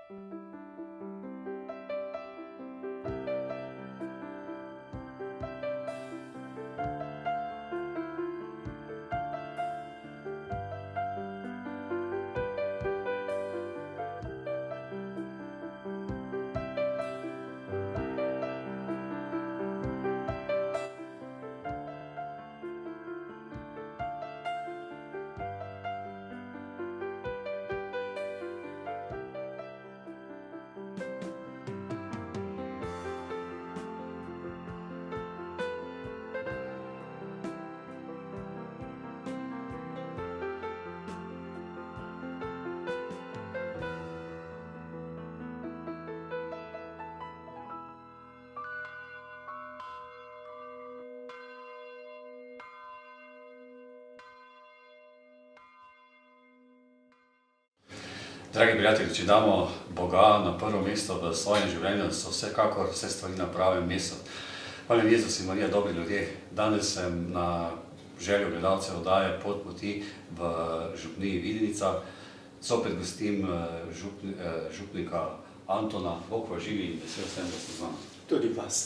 Dragi prijatelji, če damo Boga na prvo mesto v svojem življenju, so vsekakor vse stvari na pravem mestu. Hvala Jezus in Marija, dobri ljudje. Danes sem na željo gledalcev oddaje Pot poti v župniji Vidinica. Zopet gostim župnika Antona. Bog vas živi in vesel sem, da ste z nami. Tudi vas.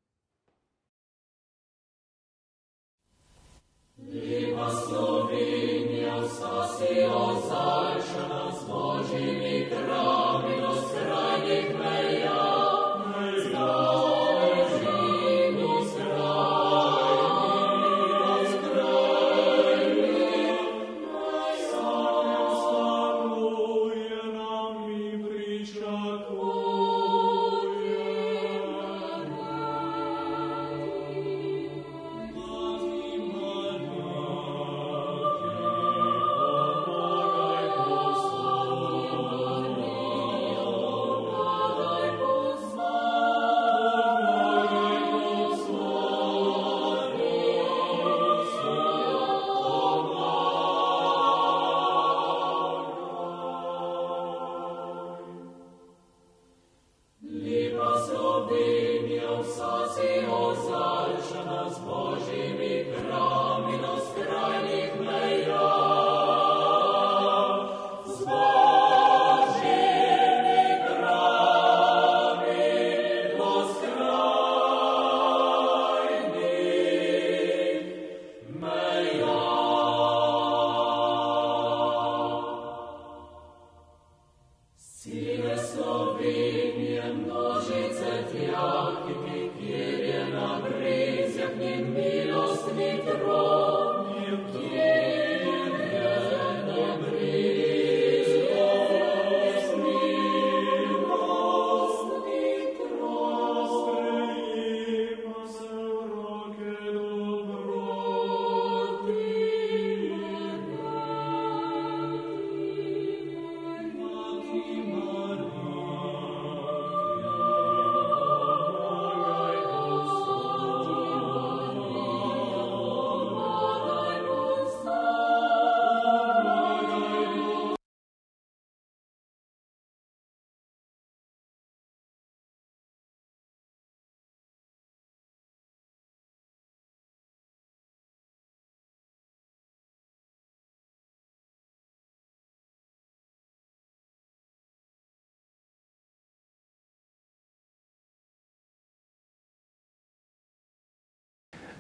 Благослови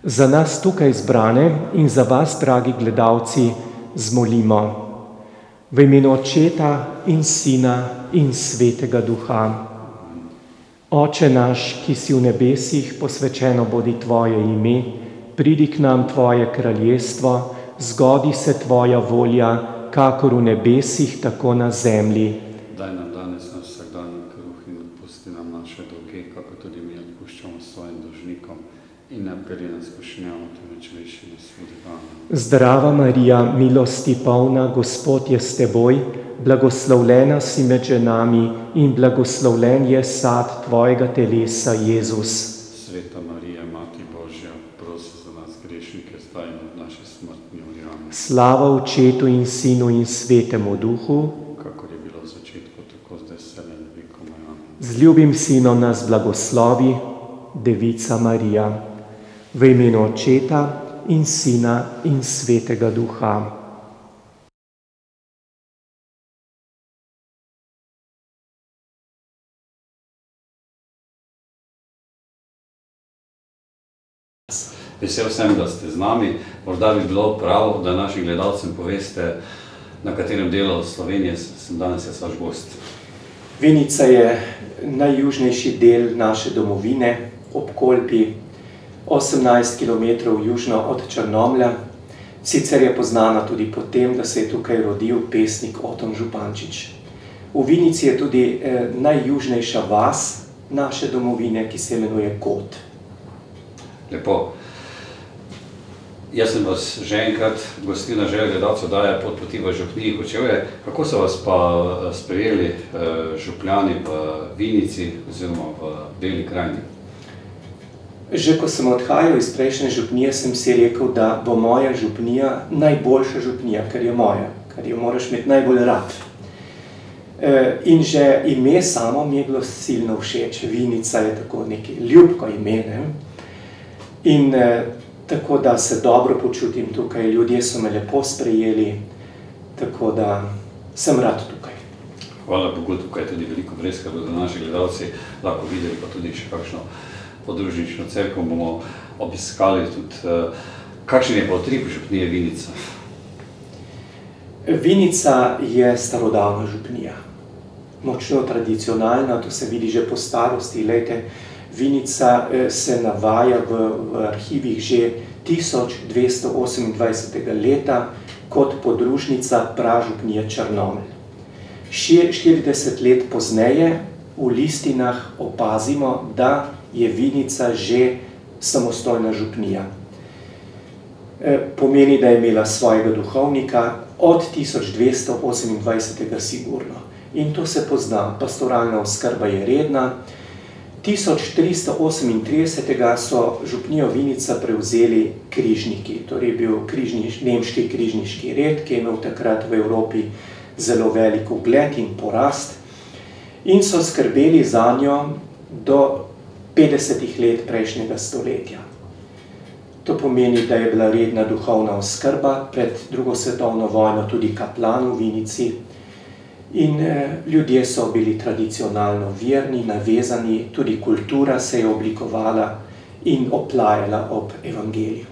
Za nas tukaj zbrane in za vas, dragi gledalci, zmolimo. V imenu Očeta in Sina in Svetega Duha. Oče naš, ki si v nebesih, posvečeno bodi tvoje ime, pridi k nam tvoje kraljestvo, zgodi se tvoja volja, kakor v nebesih, tako na zemlji. Daj nam danes naš vsakdanji kruh in odpusti nam naše dolge, kako tudi mi odpuščamo svojim dolžnikom. In ne vpelji nas v skušnjavo, temveč reši nas od zla. Zdrava Marija, milosti polna, Gospod je s teboj, blagoslovljena si med ženami in blagoslovljen je sad tvojega telesa, Jezus. Sveta Marija, Mati Božja, prosi za nas grešnike, zdaj in od naše smrtne ure. Amen. Slava Očetu in Sinu in Svetemu Duhu, Kakor je bilo v začetku, tako zdaj vselej in vekomaj. Amen. z ljubim Sinom nas blagoslovi, Devica Marija. V imenu Očeta in Sina in Svetega Duha. Vesel sem, da ste z nami. Morda bi bilo prav, da našim gledalcem poveste, na katerem delu Slovenije sem danes jaz vaš gost. Vinica je najjužnejši del naše domovine, ob Kolpi, 18 km južno od Črnomlja. Sicer je poznana tudi po tem, da se je tukaj rodil pesnik Oton Župančič. V Vinici je tudi najjužnejša vas naše domovine, ki se imenuje Kot. Lepo. Jaz sem vas že enkrat gostil na željo gledalcev oddaje Pot poti v župniji Kočevje. Kako so vas pa sprejeli župljani v Vinici oziroma v Beli krajini? Že ko sem odhajal iz prejšnje župnije, sem si rekel, da bo moja župnija najboljša župnija, ker je moja, ker jo moraš imeti najbolj rad. In že ime samo mi je bilo silno všeč. Vinica je tako neki ljubko ime, ne? In tako da se dobro počutim tukaj, ljudje so me lepo sprejeli, tako da sem rad tukaj. Hvala Bogu, tukaj je tudi veliko freska, da naši gledalci lahko videli, pa tudi še kakšno podružnično cerkev bomo obiskali tudi. Kakšen je pa utrip župnije Vinica? Vinica je starodavna župnija, močno tradicionalna, to se vidi že po starosti. Lejte, Vinica se navaja v arhivih že 1228. leta kot podružnica pražupnije Črnomelj. 40 let pozneje v listinah opazimo, da je Vinica že samostojna župnija. Pomeni, da je imela svojega duhovnika od 1228. sigurno. In to se pozna, pastoralna oskrba je redna. 1338. so župnijo Vinica prevzeli križniki, torej bil nemški križniški red, ki je imel takrat v Evropi zelo velik ugled in porast, in so skrbeli zanjo do 50 let prejšnjega stoletja. To pomeni, da je bila redna duhovna oskrba, pred drugo svetovno vojno tudi kaplan v Vinici, in ljudje so bili tradicionalno verni, navezani, tudi kultura se je oblikovala in oplajala ob evangeliju.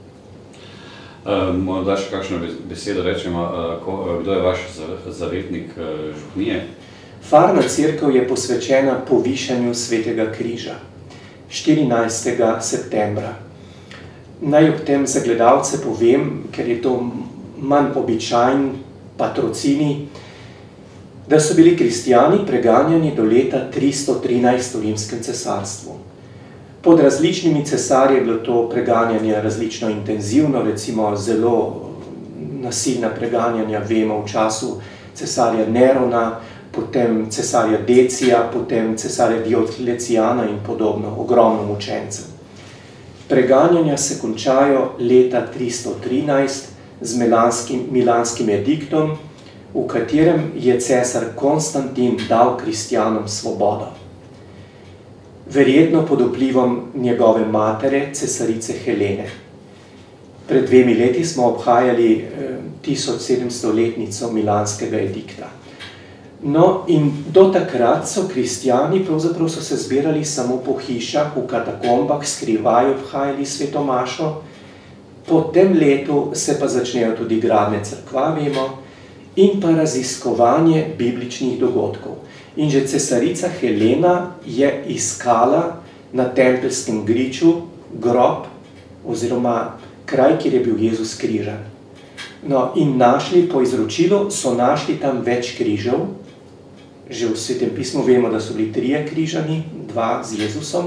Morda še kakšno besedo rečemo, kdo je vaš zavetnik župnije? Farna cerkev je posvečena povišanju Svetega križa 14. septembra. Naj ob tem za gledalce povem, ker je to manj običajen patrocini, da so bili kristjani preganjani do leta 313 v Rimskem cesarstvu. Pod različnimi cesarji je bilo to preganjanje različno intenzivno, recimo zelo nasilna preganjanja vemo v času cesarja Nerona, potem cesarja Decija, potem cesarja Dioclecijana in podobno, ogromno mučencev. Preganjanja se končajo leta 313 z milanskim ediktom, v katerem je cesar Konstantin dal kristjanom svobodo. Verjetno pod vplivom njegove matere, cesarice Helene. Pred 2 leti smo obhajali 1700-letnico milanskega edikta. No, in do takrat so kristjani pravzaprav so se zbirali samo po hišah, v katakombah, skrivaj obhajali sveto mašo. Po tem letu se pa začnejo tudi gradnje cerkva, vemo, in pa raziskovanje bibličnih dogodkov. In že cesarica Helena je iskala na Tempeljskem griču grob oziroma kraj, kjer je bil Jezus križan. No, in našli, po izročilu, so našli tam več križev. Že v Svetem pismu vemo, da so bili 3 križani, 2 z Jezusom.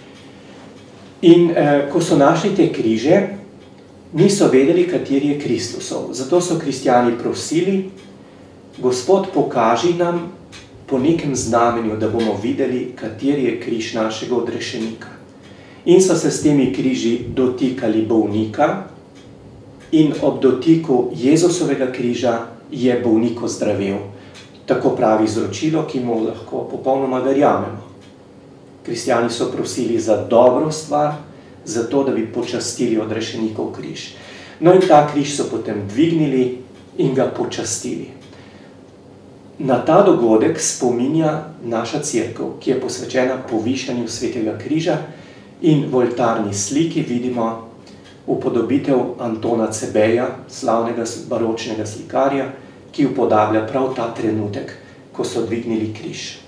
In ko so našli te križe, niso vedeli, kateri je Kristusov. Zato so kristjani prosili, Gospod, pokaži nam po nekem znamenju, da bomo videli, kateri je križ našega odrešenika. In so se s temi križi dotikali bolnika in ob dotiku Jezusovega križa je bolnik ozdravel. Tako pravi izročilo, ki mu lahko popolnoma verjamemo. Kristjani so prosili za dobro stvar, za to, da bi počastili odrešenikov križ. No in ta križ so potem dvignili in ga počastili. Na ta dogodek spominja naša cerkev, ki je posvečena povišanju svetega križa, in v oltarni sliki vidimo upodobitev Antona Cebeja, slavnega baročnega slikarja, ki upodablja prav ta trenutek, ko so dvignili križ.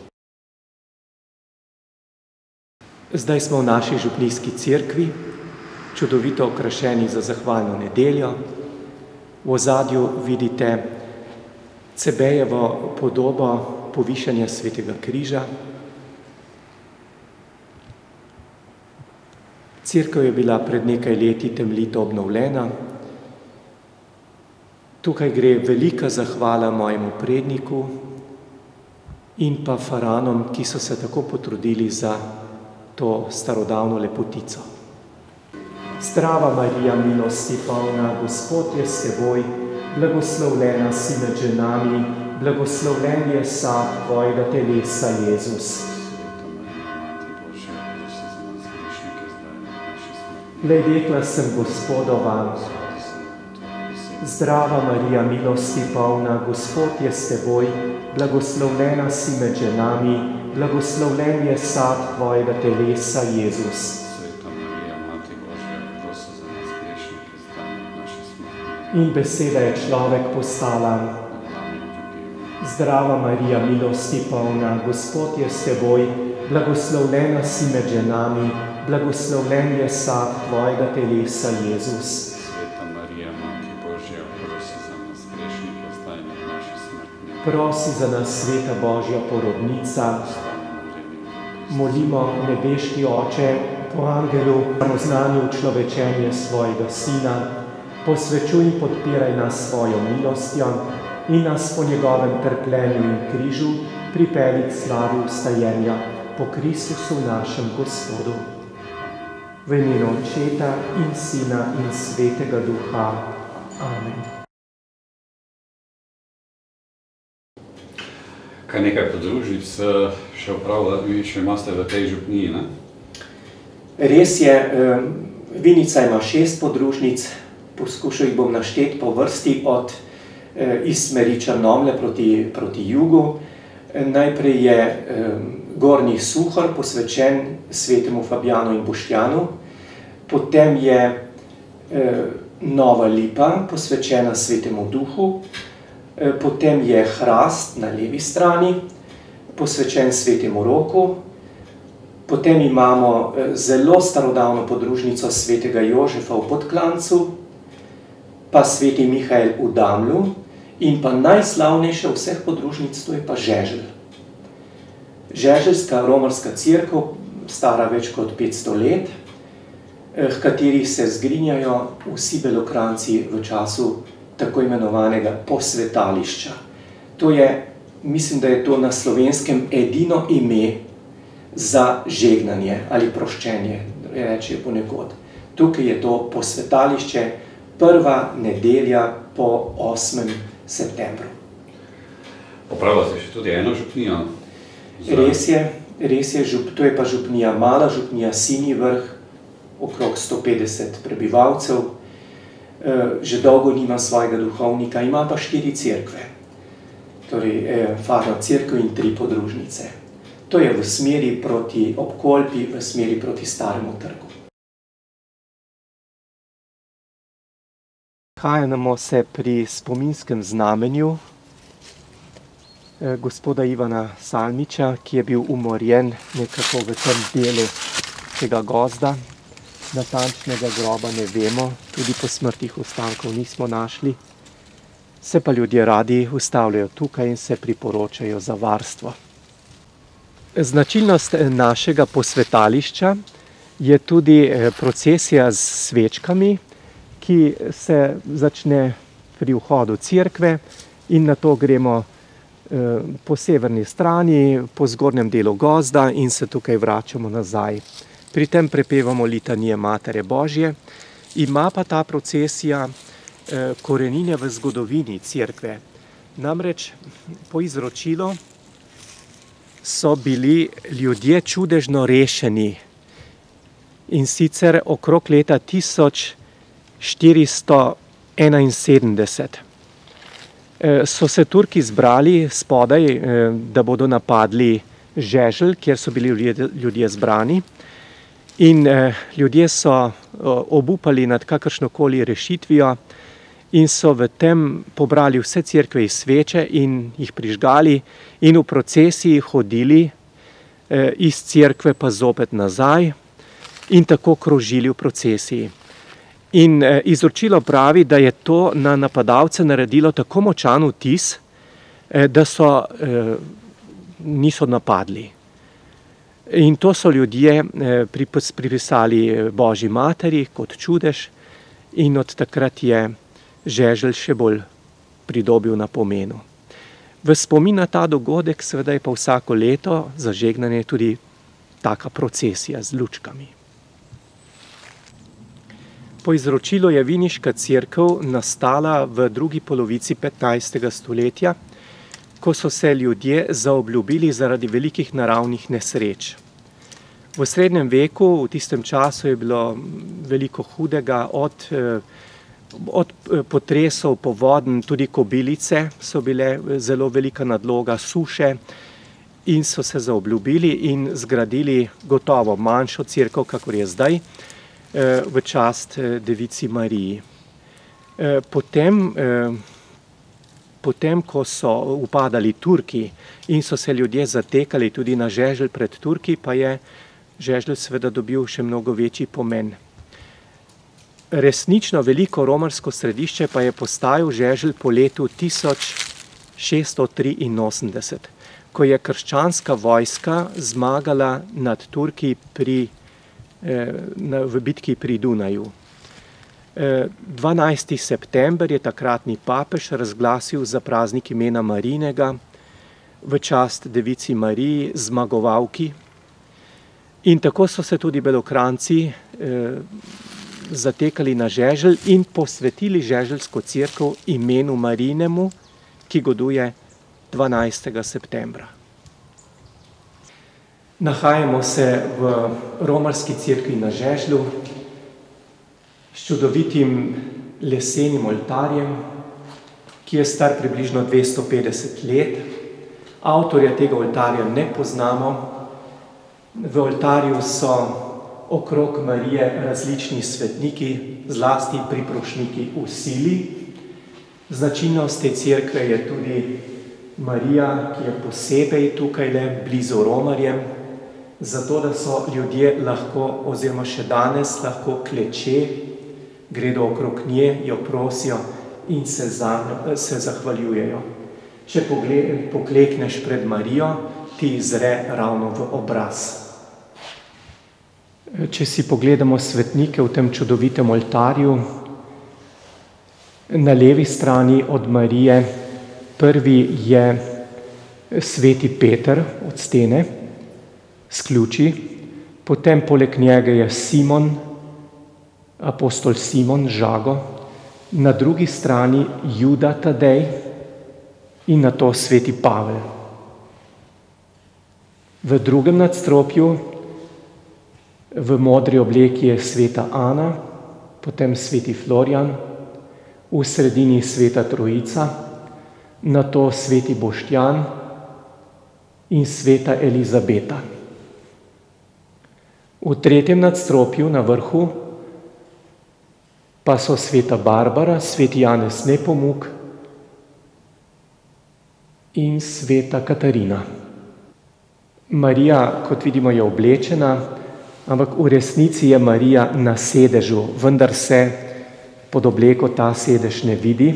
Zdaj smo v naši župnijski cerkvi, čudovito okrašeni za zahvalno nedeljo. V ozadju vidite Cebejevo podobo povišanja svetega križa. Cerkev je bila pred nekaj leti temeljito obnovljena. Tukaj gre velika zahvala mojemu predniku in pa faranom, ki so se tako potrudili za to starodavno lepotico. Zdrava Marija, milosti polna, Gospod je s teboj, blagoslovljena si med ženami, blagoslovljen je sad tvojega telesa, Jezus. Glej, dekla sem Gospodova. Zdrava Marija, milosti polna, Gospod je s teboj, blagoslovljena si med ženami, blagoslovljen je sad tvojega telesa, Jezus. Sveta Marija, Mati Božja, prosi za nas grešnike, zdaj in v naši smrti. In beseda je človek postala. Zdrava Marija, milosti polna, Gospod je s teboj, blagoslovljena si med ženami, blagoslovljen je sad tvojega telesa, Jezus. Prosi za nas, sveta Božja porodnica, molimo nebeški Oče po angelu, poznanju človečenje svojega Sina, posvečuj in podpiraj nas svojo milostjo in nas po njegovem trpljenju in križu pripelji k slavi vstajenja po Kristusu našem Gospodu. V imenu Očeta in Sina in Svetega Duha. Amen. Kaj nekaj podružnic še imate v tej župniji, ne? Res je, Vinica ima 6 podružnic, poskušal jih bom našteti po vrsti iz smeri Črnomlja proti jugu. Najprej je Gornji Suhor, posvečen svetemu Fabijanu in Boštjanu, potem je Nova Lipa, posvečena svetemu Duhu, potem je Hrast na levi strani, posvečen svetemu Roku, potem imamo zelo starodavno podružnico svetega Jožefa v Podklancu, pa sveti Mihael v Damlju in pa najslavnejša vseh podružnic, to je pa Žeželj. Žeželjska romarska cerkev, stara več kot 500 let, v kateri se zgrinjajo vsi belokranci v času tako imenovanega posvetališča. To je, mislim, da je to na Slovenskem edino ime za žegnanje ali proščenje, rečejo ponekod. Tukaj je to posvetališče, prva nedelja po 8. septembru. Opravljate še tudi eno župnijo? Res je, to je pa župnija, mala župnija Sinji Vrh, okrog 150 prebivalcev. Že dolgo nima svojega duhovnika, ima pa 4 cerkve. torej Farno cerkev in 3 podružnice. To je v smeri proti Obkolpi, v smeri proti Staremu trgu. Nahajamo se pri spominskem znamenju gospoda Ivana Salmiča, ki je bil umorjen nekako v tem delu tega gozda. Natančnega groba ne vemo, tudi posmrtnih ostankov nismo našli. Se pa ljudje radi ustavljajo tukaj in se priporočajo za varstvo. Značilnost našega posvetališča je tudi procesija s svečkami, ki se začne pri vhodu cerkve in nato gremo po severni strani, po zgornjem delu gozda in se tukaj vračamo nazaj. Pri tem prepevamo litanije Matere Božje. Ima pa ta procesija korenine v zgodovini cerkve. Namreč po izročilu so bili ljudje čudežno rešeni in sicer okrog leta 1471. So se Turki zbrali spodaj, da bodo napadli Žeželj, kjer so bili ljudje zbrani. In ljudje so obupali nad kakršnokoli rešitvijo in so v tem pobrali vse cerkve iz sveče in jih prižgali in v procesiji hodili iz cerkve pa zopet nazaj in tako krožili v procesiji. In izročilo pravi, da je to na napadalce naredilo tako močan vtis, da niso napadli. In to so ljudje pripisali Božji materi kot čudež in od takrat je Žeželj še bolj pridobil na pomenu. V spomin na ta dogodek seveda je pa vsako leto zažegnanje tudi taka procesija z lučkami. Po izročilu je viniška cerkev nastala v drugi polovici 15. stoletja, ko so se ljudje zaobljubili zaradi velikih naravnih nesreč. V srednjem veku, v tistem času je bilo veliko hudega, od potresov, povodenj, tudi kobilice so bile zelo velika nadloga, suše in so se zaobljubili in zgradili gotovo manjšo cerkev, kakor je zdaj, v čast Devici Mariji. Potem, ko so upadali Turki in so se ljudje zatekali tudi na Žeželj pred Turki, pa je Žeželj seveda dobil še mnogo večji pomen. Resnično veliko romarsko središče pa je postajal Žeželj po letu 1683, ko je krščanska vojska zmagala nad Turki v bitki pri Dunaju. 12. september je takratni papež razglasil za praznik imena Marijinega v čast Devici Mariji, zmagovalki. In tako so se tudi Belokranjci zatekali na Žeželj in posvetili žeželjsko cerkev imenu Marijinemu, ki goduje 12. septembra. Nahajamo se v romarski cerkvi na Žežlju s čudovitim lesenim oltarjem, ki je star približno 250 let. Avtorja tega oltarja ne poznamo. V oltarju so okrog Marije različni svetniki, zlasti priprošniki v sili. Značilnost te cerkve je tudi Marija, ki je posebej tukaj le blizu romarjem, zato da so ljudje lahko, oziroma še danes lahko kleče, gredo okrog nje, jo prosijo in se zahvaljujejo. Če poklekneš pred Marijo, ti zre ravno v obraz. Če si pogledamo svetnike v tem čudovitem oltarju, na levi strani od Marije prvi je sveti Peter od stene s ključi, potem poleg njega je Simon, apostol Simon, žago, na drugi strani Juda Tadej in nato sveti Pavel. V drugem nadstropju v modri obleki je sveta Ana, potem sveti Florjan, v sredini sveta Trojica, nato sveti Boštjan in sveta Elizabeta. V tretjem nadstropju na vrhu pa so sveta Barbara, sveti Janez Nepomuk in sveta Katarina. Marija, kot vidimo, je oblečena, ampak v resnici je Marija na sedežu, vendar se pod obleko ta sedež ne vidi.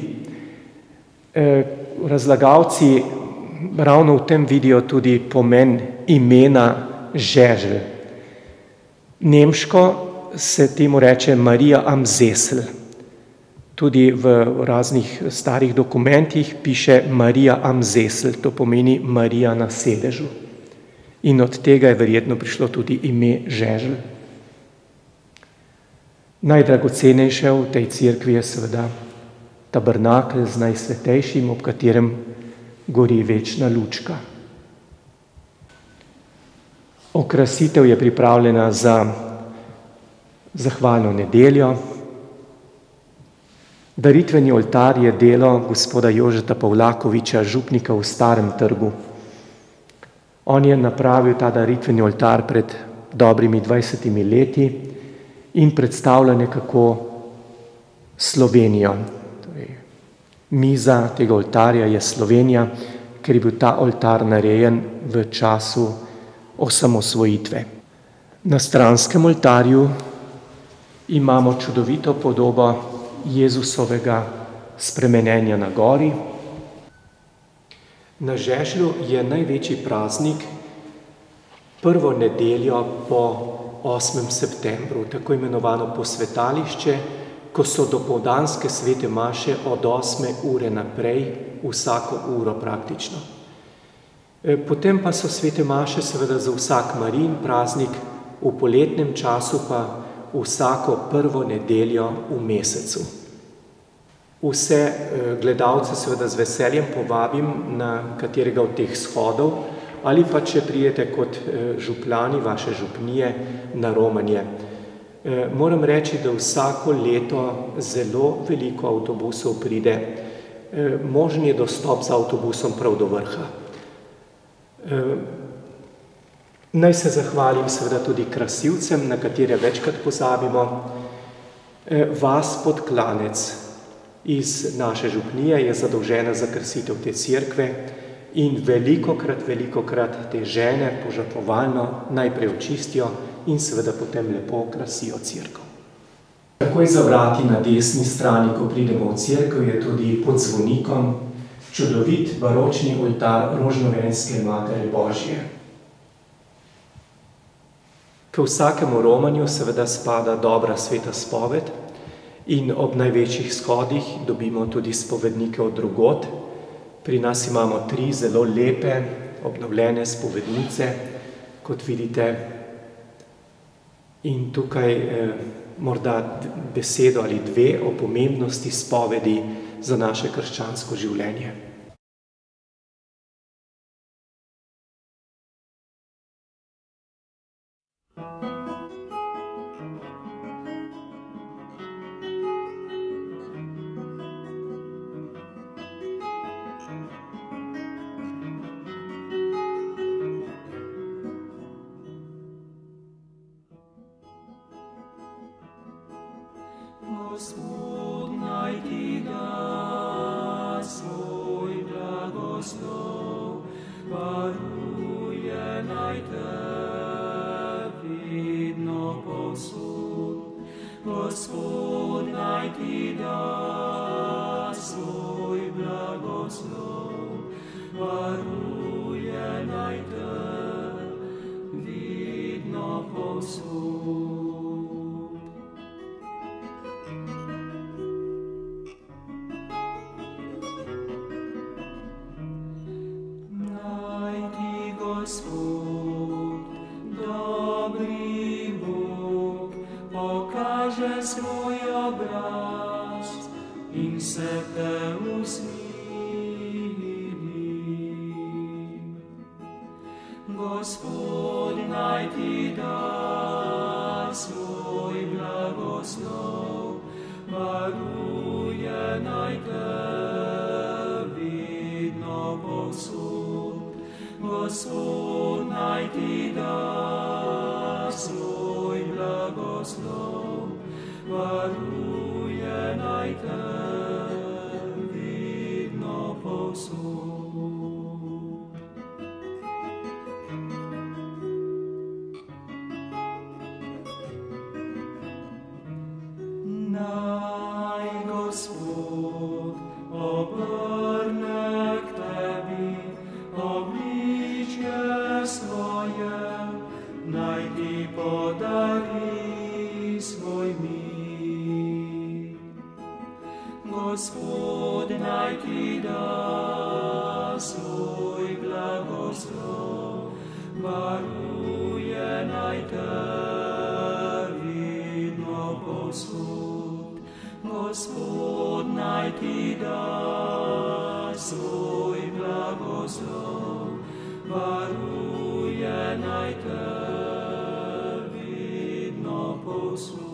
Razlagalci ravno v tem vidijo tudi pomen imena žeželj. Nemško se temu reče Marija am Sessel. Tudi v raznih starih dokumentih piše Marija am Sessel, to pomeni Marija na sedežu. In od tega je verjetno prišlo tudi ime žeželj. Najdragocenejše v tej cerkvi je seveda tabernakelj z Najsvetejšim, ob katerem gori večna lučka. Okrasitev je pripravljena za zahvalno nedeljo. Daritveni oltar je delo gospoda Jožeta Pavlakoviča, župnika v Starem trgu. On je napravil ta daritveni oltar pred dobrimi 20 leti in predstavlja nekako Slovenijo. Miza tega oltarja je Slovenija, ker je bil ta oltar narejen v času osamosvojitve. Na stranskem oltarju imamo čudovito podobo Jezusovega spremenjenja na gori. Na žežlju je največji praznik prvo nedeljo po 8. septembru, tako imenovano posvetališče, ko so dopoldanske svete maše od 8. ure naprej, vsako uro praktično. Potem pa so svete maše seveda za vsak Marijin praznik, v poletnem času pa vsako prvo nedeljo v mesecu. Vse gledalce seveda z veseljem povabim na katerega od teh shodov ali pa če prijete kot župljani vaše župnije na romanje. Moram reči, da vsako leto zelo veliko avtobusov pride. Možen je dostop z avtobusom prav do vrha. Naj se zahvalim seveda tudi krasilcem, na katere večkrat pozabimo. Vas Podklanec iz naše župnije je zadolžena za krasitev te cerkve in velikokrat te žene požrtvovalno najprej očistijo in seveda potem lepo okrasijo cerkev. Takoj za vrati na desni strani, ko pridemo v cerkev, je tudi pod zvonikom čudovit baročni oltar Rožnovenske Matere Božje. K vsakemu romanju seveda spada dobra sveta spoved in ob največjih shodih dobimo tudi spovednike od drugod. Pri nas imamo 3 zelo lepe, obnovljene spovednice, kot vidite. In tukaj morda besedo ali 2 o pomembnosti spovedi za naše krščansko življenje. Gospod naj ti da svoj blagoslov, varuje naj te vidno povsod. Gospod naj ti da svoj blagoslov, varuje naj te vidno povsod. Gospod, dobri Bog, pokaže svoj obraz in se te usmili. Gospod naj ti da svoj blagoslov, varuje naj te vidno Gospod naj ti da svoj blagoslov, varuje naj te vidno povsod. Naj Gospod obrne k tebi obličje svoje, naj ti podari svoj mir. Gospod naj ti da svoj blagoslov, varuje naj te vidno povsod. Gospod naj ti da svoj blagoslov, varuje naj te vidno povsod.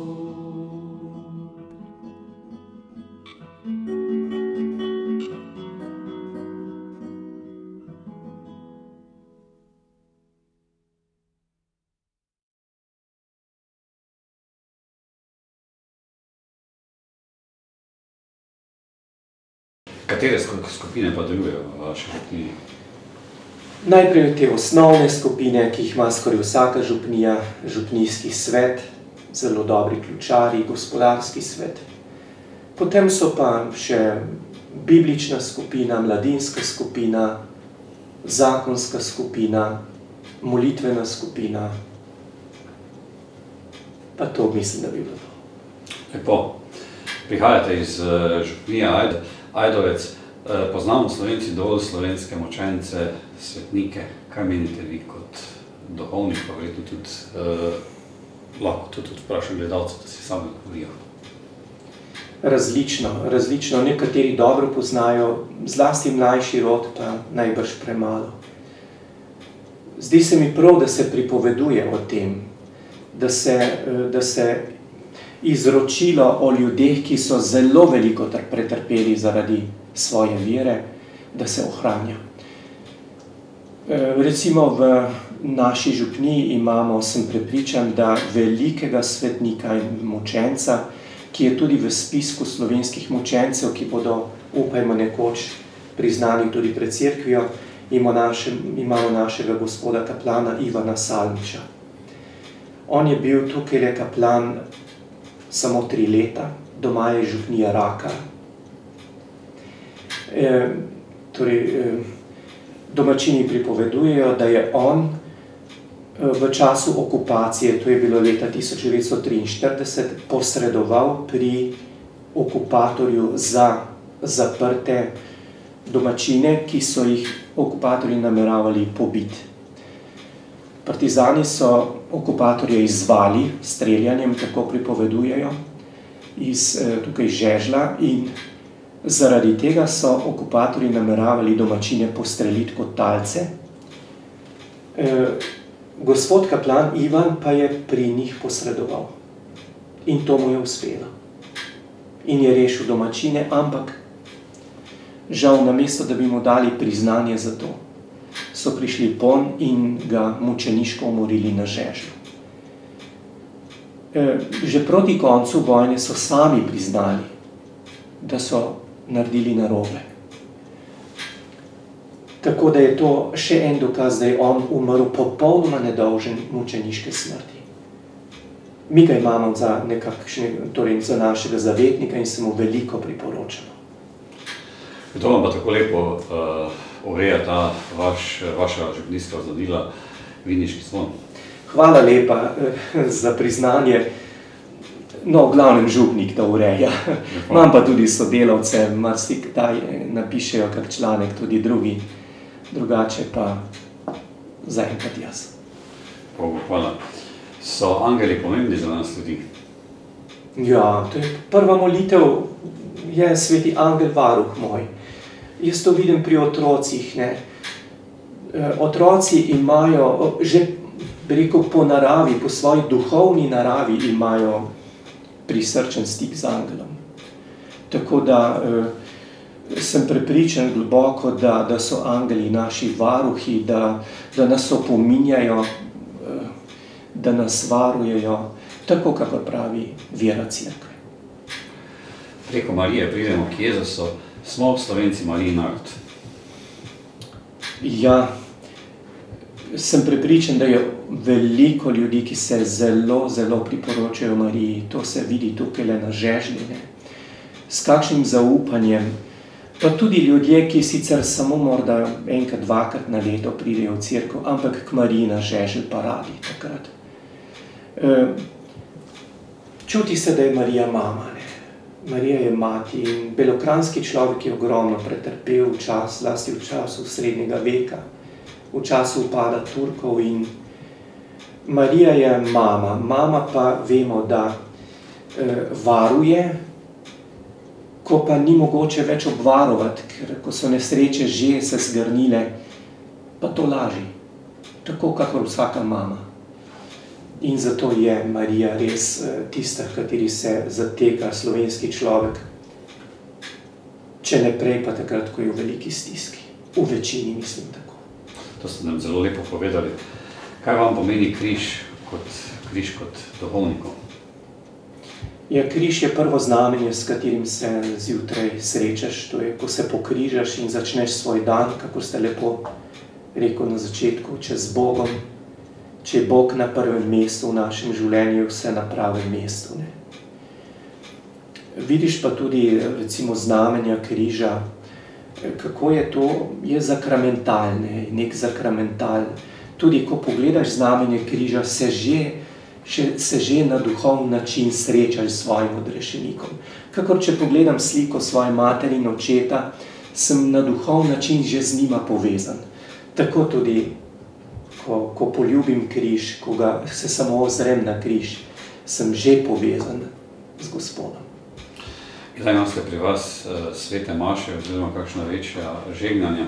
Katere skupine pa delujejo v vaši župniji? Najprej te osnovne skupine, ki jih ima skoraj vsaka župnija, župnijski svet, zelo dobri ključari, gospodarski svet. Potem so pa še biblična skupina, mladinska skupina, zakonska skupina, molitvena skupina. Pa to mislim, da bi bilo. Lepo. Prihajate iz župnije Ajdovec. Poznamo Slovenci dovolj slovenske močence, svetnike. Kaj menite vi kot duhovnik, pa verjetno tudi lahko tudi vprašam gledalce, da si sami govorijo? Različno. Nekateri dobro poznajo, zlasti mlajši rod pa najbrž premalo. Zdi se mi prav, da se pripoveduje o tem, da se izročilo o ljudeh, ki so zelo veliko pretrpeli zaradi svoje vere, da se ohranja. Recimo v naši župniji imamo, sem prepričan, da velikega svetnika in močenca, ki je tudi v spisku slovenskih močencev, ki bodo, upajmo, nekoč priznani tudi pred cerkvijo, imamo našega gospoda kaplana Ivana Salmiča. On je bil tukaj kaplan samo 3 leta, doma je župnija Raka. Domačini pripovedujejo, da je on v času okupacije, to je bilo leta 1943, posredoval pri okupatorju za zaprte domačine, ki so jih okupatorji nameravali pobiti. Partizani so okupatorje izzvali s streljanjem, tako pripovedujejo, tukaj iz žežlja, in zaradi tega so okupatorji nameravali domačine postreliti kot talce. Gospod kaplan Ivan pa je pri njih posredoval. In to mu je uspelo. In je rešil domačine, ampak žal, namesto da bi mu dali priznanje za to, so prišli pon in ga mučeniško umorili na žežlju. Že proti koncu vojne so sami priznali, da so naredili narobe. Tako da je to še en dokaz, da je on umrl popolnoma nedolžen mučeniške smrti. Mi ga imamo za našega zavetnika in se mu veliko priporočamo. Kdo vam pa tako lepo ureja ta vaša župnijska oznanila, Viniški zvon? Hvala lepa za priznanje. No, v glavnem župnik to ureja. Imam pa tudi sodelavce, marsikdaj napišejo kak članek, tudi drugi, drugače pa zaenkrat jaz. Hvala. So angeli pomembni za nas ljudi? Ja, to je prva molitev, je sveti angel varuh moj. Jaz to vidim pri otrocih, ne. Otroci imajo, že bi rekel po naravi, po svoji duhovni naravi imajo prisrčen stik z angelom. Tako da sem prepričan globoko, da so angeli naši varuhi, da nas opominjajo, da nas varujejo, tako kako pravi vera Cerkve. Preko Marije pridemo k Jezusu, smo Slovenci Marijin narod. Ja, sem prepričan, da je veliko ljudi, ki se zelo, zelo priporočajo Mariji. To se vidi tukaj na žežlji, ne. S kakšnim zaupanjem. Pa tudi ljudje, ki sicer samo morda enkrat, dvakrat na leto pridejo v cerkev, ampak k Mariji na žeželj pa radi takrat. Čuti se, da je Marija mama, ne. Marija je mati in belokranjski človek je ogromno pretrpel zlasti v času srednjega veka, v času upada Turkov in Marija je mama. Mama pa vemo, da varuje, ko pa ni mogoče več obvarovati, ker ko so nesreče že se zgrnile, pa to laži, tako kakor vsaka mama. In zato je Marija res tista, kateri se zateka slovenski človek, če ne prej, pa takrat, ko je v veliki stiski. V večini mislim tako. To ste nam zelo lepo povedali. Kaj vam pomeni križ kot duhovnikov? Ja, križ je prvo znamenje, s katerim se zjutraj srečaš, to je, ko se pokrižaš in začneš svoj dan, kako ste lepo rekel na začetku, če z Bogom, če je Bog na prvem mestu v našem življenju, vse na pravem mestu. Ne? Vidiš pa tudi, recimo, znamenja križa, kako je to, je zakramental, ne? Nek zakramental. Tudi, ko pogledaš znamenje križa, se že na duhovni način srečaš s svojim odrešenikom. Kakor če pogledam sliko svoje materi in očeta, sem na duhovni način že z njima povezan. Tako tudi, ko poljubim križ, ko se samo ozrem na križ, sem že povezan z Gospodom. Kdaj imate pri vas svete maše oziroma kakšna večja žegnanja?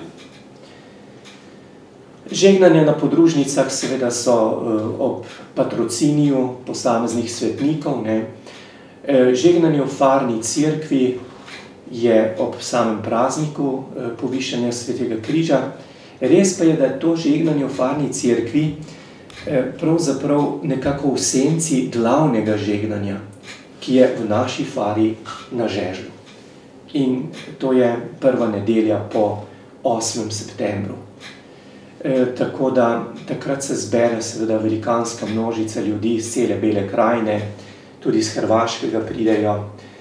Žegnanja na podružnicah seveda so ob patrociniju posameznih svetnikov. Ne. Žegnanje v farni cerkvi je ob samem prazniku povišanja svetega križa. Res pa je, da je to žegnanje v farni cerkvi pravzaprav nekako v senci glavnega žegnanja, ki je v naši fari na žežlju. In to je prva nedelja po 8. septembru. Tako da takrat se zbere seveda velikanska množica ljudi iz cele Bele krajine, tudi iz Hrvaškega pridejo.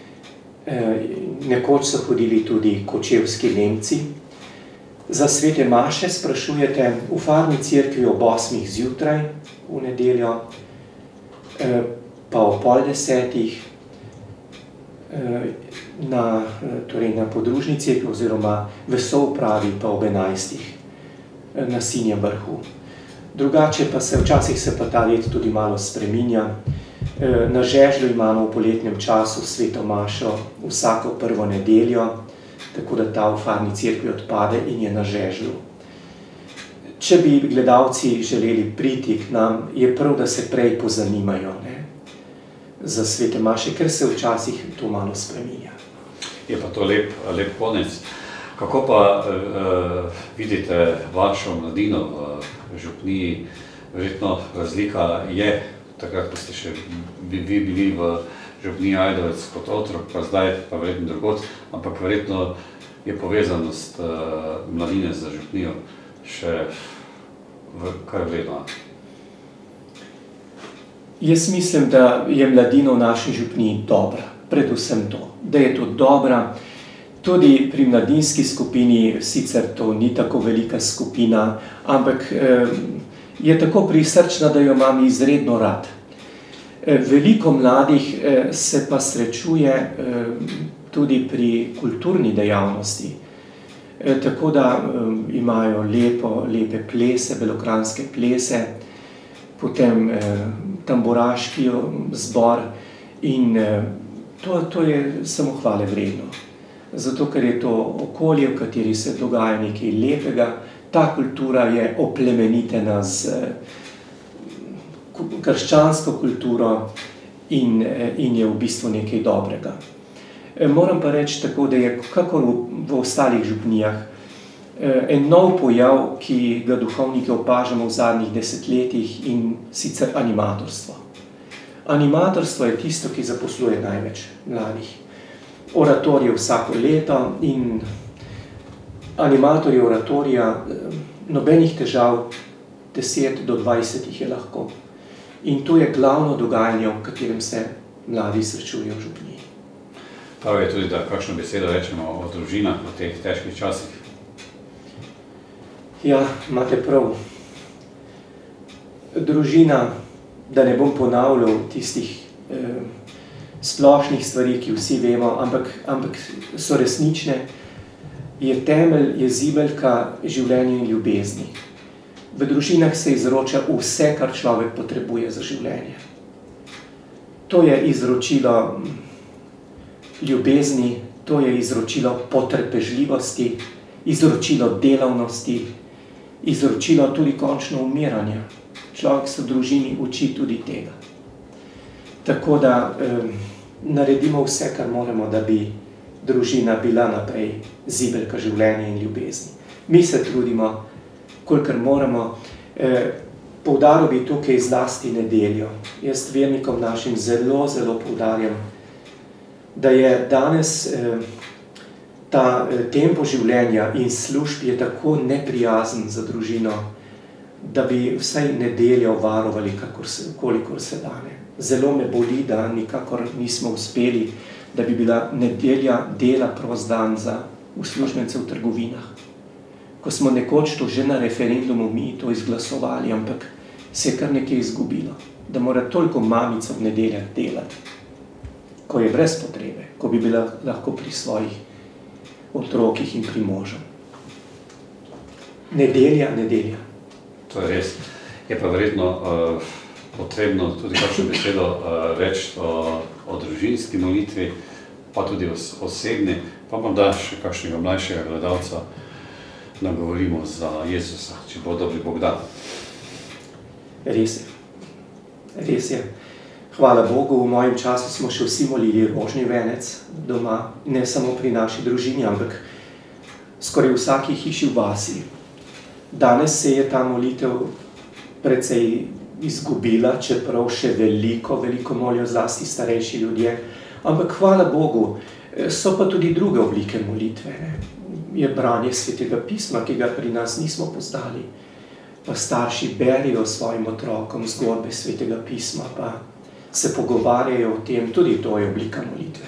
Nekoč so hodili tudi kočevski Nemci. Za svete maše sprašujete v farni cerkvi ob 8. zjutraj v nedeljo, pa ob 9:30 na podružnici oziroma v soupravi pa ob 11. na Sinjem vrhu. Drugače pa včasih se pa ta red tudi malo spreminja. Na žežlju imamo v poletnem času sveto mašo vsako prvo nedeljo, tako da ta v farni cerkvi odpade in je na žežlju. Če bi gledalci želeli priti k nam, je prav, da se prej pozanimajo, ne, za svete maše, ker se včasih to malo spreminja. Je pa to lep konec. Kako pa vidite vašo mladino v župniji? Verjetno razlika je, takrat, ko ste še vi bili v župniji Ajdovec kot otrok, pa zdaj pa verjetno drugod, ampak verjetno je povezanost mladine z župnijo še kar vredna. Jaz mislim, da je mladina v naši župniji dobra, predvsem to, da je to dobra. Tudi pri mladinski skupini, sicer to ni tako velika skupina, ampak je tako prisrčna, da jo imam izredno rad. Veliko mladih se pa srečuje tudi pri kulturni dejavnosti, tako da imajo lepe plese, belokranjske plese, potem tamburaški zbor in to je samo hvale vredno. Zato, ker je to okolje, v kateri se dogaja nekaj lepega, ta kultura je oplemenitena z krščansko kulturo in je v bistvu nekaj dobrega. Moram pa reči tako, da je kakor v ostalih župnijah en nov pojav, ki ga duhovniki opažamo v zadnjih desetletjih, in sicer animatorstvo. Animatorstvo je tisto, ki zaposluje največ mladih. Oratorije vsako leto in animatorji oratorija, nobenih težav, 10 do 20 jih je lahko. In to je glavno dogajanje, v katerem se mladi srečujejo v župniji. Prav je tudi, da kakšno besedo rečemo o družinah v teh težkih časih. Ja, imate prav. Družina, da ne bom ponavljal tistih splošnih stvari, ki vsi vemo, ampak so resnične, je temelj, je zibelka življenja in ljubezni. V družinah se izroča vse, kar človek potrebuje za življenje. To je izročilo ljubezni, to je izročilo potrpežljivosti, izročilo delavnosti, izročilo tudi končno umiranja. Človek se v družini uči tudi tega. Tako da naredimo vse, kar moramo, da bi družina bila naprej zibelka življenja in ljubezni. Mi se trudimo, kolikor moramo. Poudaril bi tukaj zlasti nedeljo. Jaz vernikom našim zelo, zelo poudarjam, da je danes ta tempo življenja in služb je tako neprijazen za družino, da bi vsaj nedeljo varovali, kolikor se dane. Zelo me boli, da nikakor nismo uspeli, da bi bila nedelja dela prost dan za uslužbence v trgovinah. Ko smo nekoč to že na referendumu mi to izglasovali, ampak se je kar nekaj izgubilo, da mora toliko mamica v nedeljah delati, ko je brez potrebe, ko bi bila lahko pri svojih otrokih in pri možu. Nedelja. To je res. Je pa verjetno potrebno tudi kakšno besedo reči o družinski molitvi, pa tudi osebni, pa morda še kakšnega mlajšega gledalca nagovorimo za Jezusa, če bo dobri Bog da. Res je. Hvala Bogu, v mojem času smo še vsi molili rožni venec doma, ne samo pri naši družini, ampak skoraj vsaki hiši v vasi. Danes se je ta molitev precej izgubila, čeprav še veliko molijo zlasti starejši ljudje. Ampak hvala Bogu, so pa tudi druge oblike molitve. Je branje Svetega pisma, ki ga pri nas nismo poznali. Pa starši berijo svojim otrokom zgodbe Svetega pisma, pa se pogovarjajo o tem, tudi to je oblika molitve.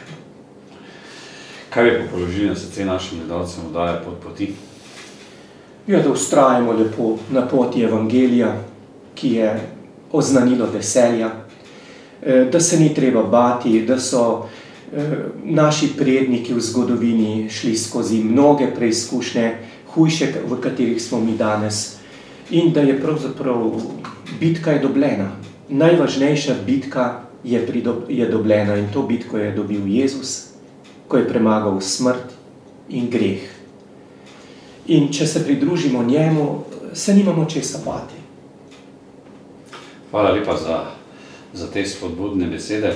Kaj je po položili na srce našim gledalcem oddaje Pot poti? Ja, da vztrajamo lepo na poti evangelija, ki je oznanilo veselja, da se ni treba bati, da so naši predniki v zgodovini šli skozi mnoge preizkušnje, hujše, v katerih smo mi danes, in da je pravzaprav bitka je dobljena. Najvažnejša bitka je dobljena in to bitko je dobil Jezus, ko je premagal smrt in greh. In če se pridružimo njemu, se nimamo česa bati. Hvala lepa za te spodbudne besede.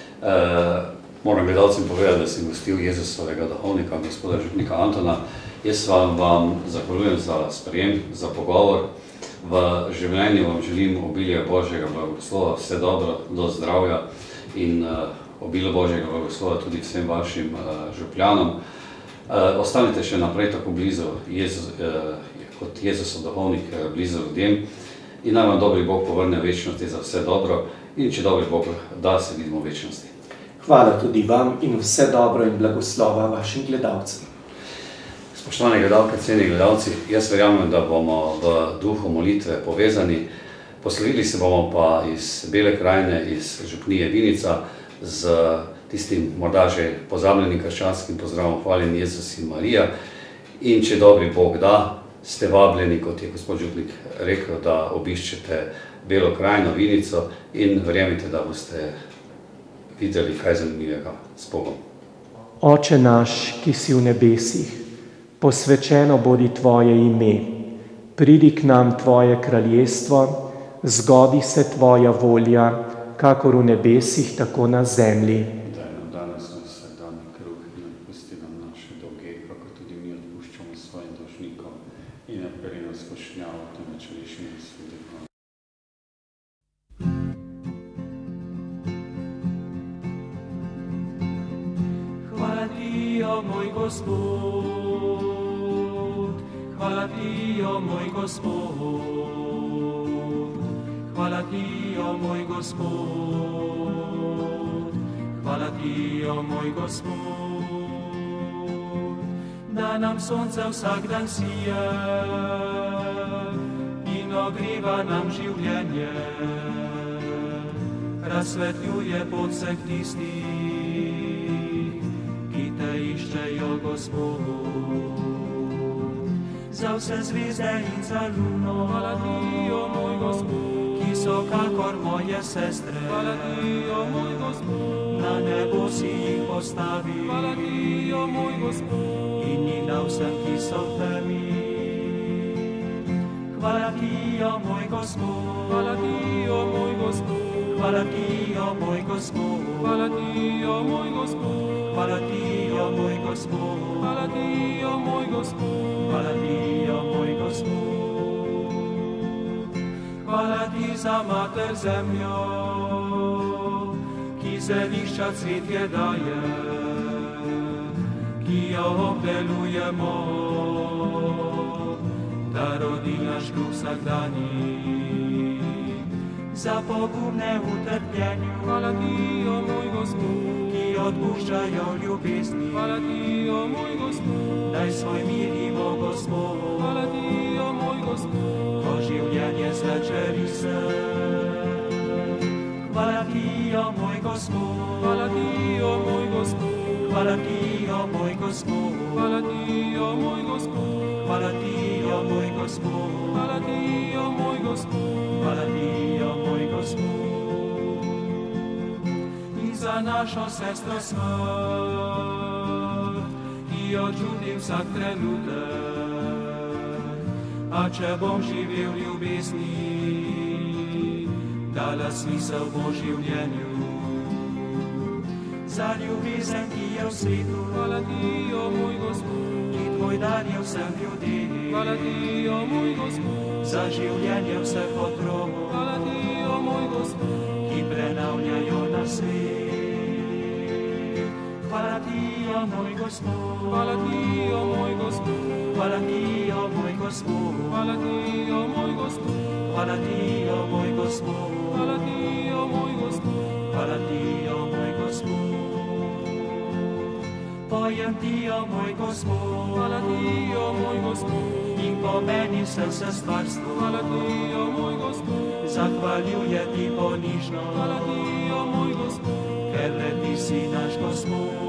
Moram gledalcem povedati, da sem gostil Jezusovega duhovnika, gospoda župnika Antona. Jaz vam zahvaljujem za sprejem, za pogovor. V življenju vam želim obilje Božjega blagoslova, vse dobro, do zdravja in obilo Božjega blagoslova tudi vsem vašim župljanom. Ostanite še naprej tako blizu, kot Jezusov duhovnik, blizu ljudem in naj vam dobri Bog povrne večnosti za vse dobro in če dobri Bog da, se vidimo v večnosti. Hvala tudi vam in vse dobro in blagoslova vašim gledalcem. Spoštovane gledalke, cenjeni gledalci, jaz verjamem, da bomo v duhu molitve povezani. Poslovili se bomo pa iz Bele krajine, iz župnije Vinica, z tistim morda že pozabljenim krščanskim pozdravom Hvaljen Jezus in Marija. In če dobri Bog da, ste vabljeni, kot je gospod župnik rekel, da obiščete Belo krajino, Vinico in verjemite, da boste videli kaj zanimivega s Bogom. Oče naš, ki si v nebesih, posvečeno bodi tvoje ime, pridi k nam tvoje kraljestvo, zgodi se tvoja volja, kakor v nebesih, tako na zemlji. Daj nam danes naš vsakdanji kruh večnost. Hvala ti, o moj Gospod, hvala ti, o moj Gospod, hvala ti, o moj Gospod, hvala ti, o moj Gospod, da nam sonce vsak dan sije in ogriva nam življenje, razsvetljuje pot vseh tistih, ki te iščejo, Gospod. Za vse zvezde in za luno, hvala ti, o moj Gospod, ki so kakor moje sestre, hvala ti, o moj Gospod, na nebo si jih postavil, hvala ti, o moj Gospod, in jih dal vsem, ki so v temi. Hvala ti, o moj Gospod, hvala ti, o moj Gospod, hvala ti, o moj Gospod, hvala ti, o moj Gospod, hvala ti, o moj Gospod, hvala ti, o moj Gospod, hvala ti, o moj Gospod. Hvala ti za mater zemljo, ki zelišča cvetje daje, ki jo obdelujemo, da rodi naš kruh vsakdanji. Za pogumne v trpljenju, hvala ti, o moj Gospod, ki odpuščajo ljubezni, hvala ti, o moj Gospod, daj svoj mirimo, Gospod, hvala ti, o moj Gospod, ko življenje zvečeri se. Hvala ti, o moj Gospod, hvala ti, o moj Gospod, hvala ti, o moj Gospod, hvala ti, o moj Gospod, hvala ti, o moj Gospod, hvala ti, o moj Gospod, hvala ti, o moj Gospod. In za našo sestro smrt, ki jo čutim vsak trenutek, a če bom živel v ljubezni, dala smisel bo življenju. Za ljubezen, ki je v svetu, hvala ti, o moj Gospod, ki tvoj dar je vsem ljudem, hvala ti, o moj Gospod, za življenje vseh otrok, hvala ti, o moj Gospod, ki prenavljajo na svet. Hvala ti, o moj Gospod, hvala ti, o moj Gospod, hvala ti, o moj Gospod, hvala ti, o moj Gospod, hvala ti, o moj Gospod, hvala ti, o moj Gospod, hvala ti, o moj Gospod. Pojem ti, o moj Gospod, hvala ti, o moj Gospod, in pomeni vse stvarstvo, hvala ti, o moj Gospod, zahvaljuje ti ponižno, hvala ti, o moj Gospod, ker le ti si naš Gospod.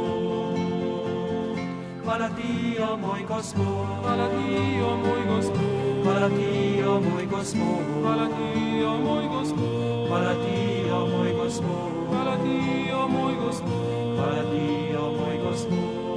Hvala ti, o moj Gospod, hvala ti, o moj Gospod, hvala ti, o moj Gospod, hvala ti, o moj Gospod, hvala ti, o moj Gospod, hvala ti, o moj Gospod, hvala ti, o moj Gospod.